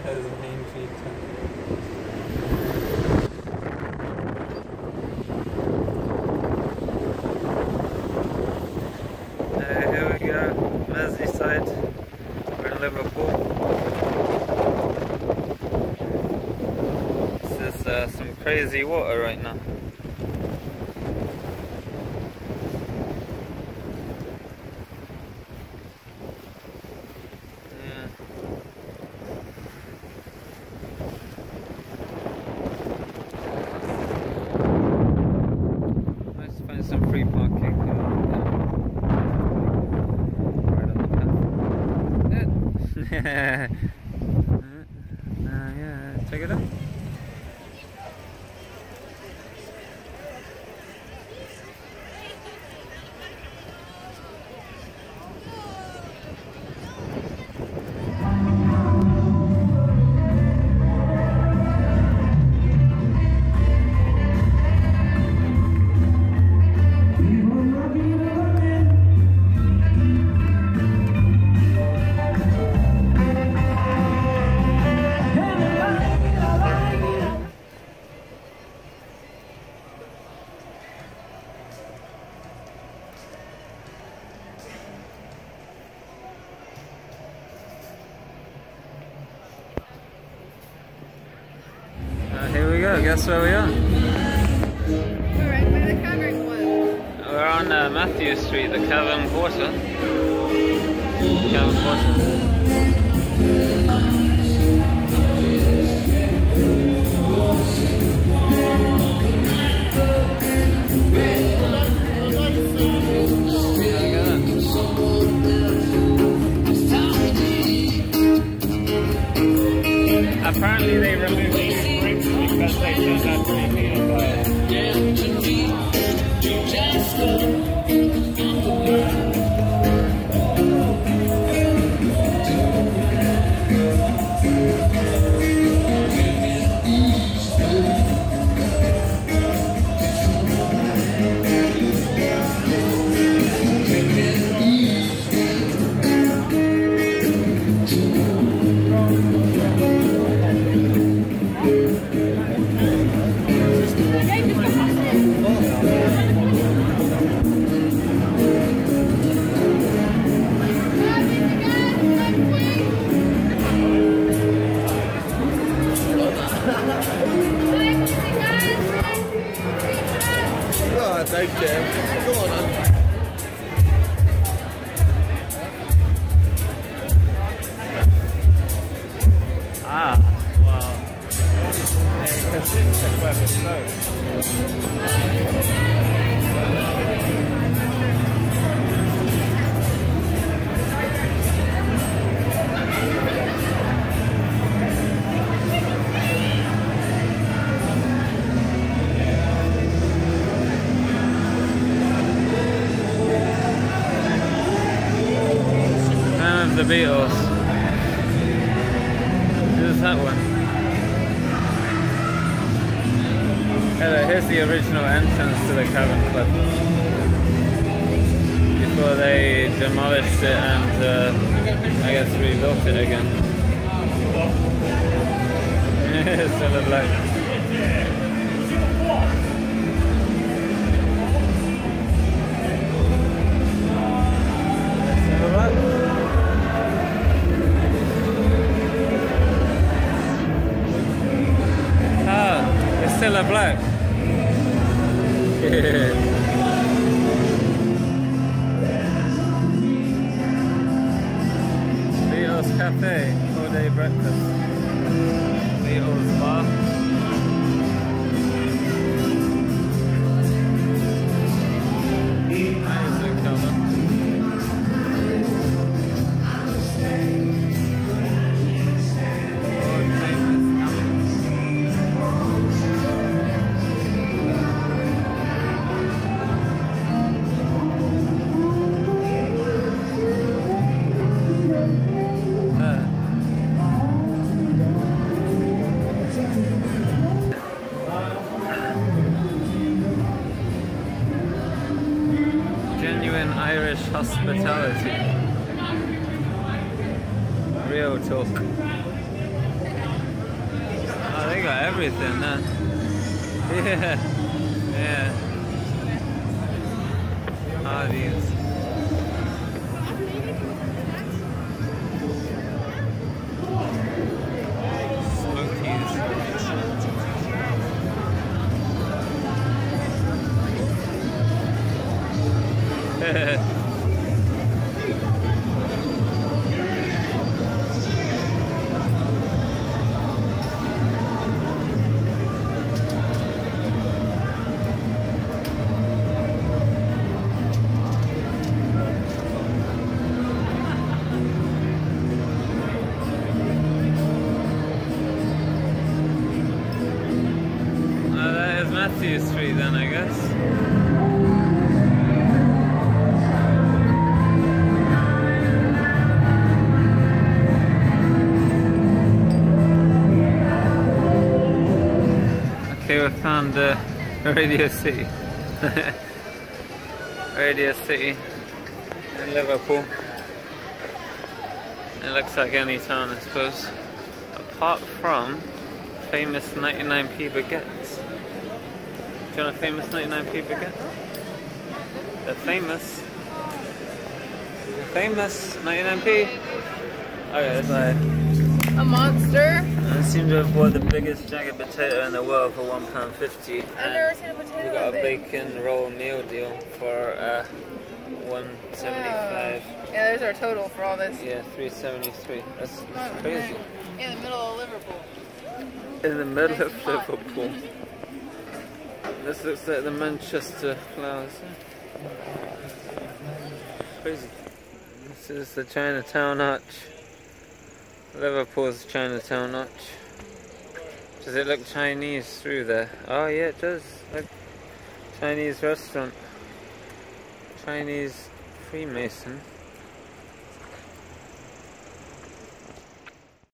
There's an Aintree here we go, Merseyside. We're in Liverpool. This is some crazy water right now. Some free parking right on the path. Yeah, check it out. Here we go, guess where we are? We're right by the Cavern one. We're on Mathew Street, the Cavern Quarter. Cavern Quarter. Apparently they removed these bricks because they turned out to be pedophile. Okay, go on. Ah, wow. Because it's a perfect slope. The Beatles. Who's that one? Hello, here's the original entrance to the Cavern Club. Before they demolished it and I guess rebuilt it again. Still a bloke. Still a bloke. Still a bloke. Beatles Cafe, all-day breakfast. Beatles bar. Nice and cover. Irish hospitality. Real talk. got everything, huh? Yeah. Yeah. Hardee's. Mathew Street then, I guess. Okay, we found Radio City. Radio City in Liverpool. It looks like any town, I suppose. Apart from famous 99p baguettes. Do you want a famous 99p baguette? The famous 99p? Okay, let's buy it. A monster? I seem to have bought the biggest jagged potato in the world for £1.50. I've never seen a potato. We got a bacon roll meal deal for $1.75. Yeah, there's our total for all this. Yeah, $3.73. That's crazy. In the middle of Liverpool. In the middle of Liverpool. This looks like the Manchester flowers. Crazy. This is the Chinatown Arch. Liverpool's Chinatown Arch. Does it look Chinese through there? Oh yeah, it does. Like Chinese restaurant. Chinese Freemason.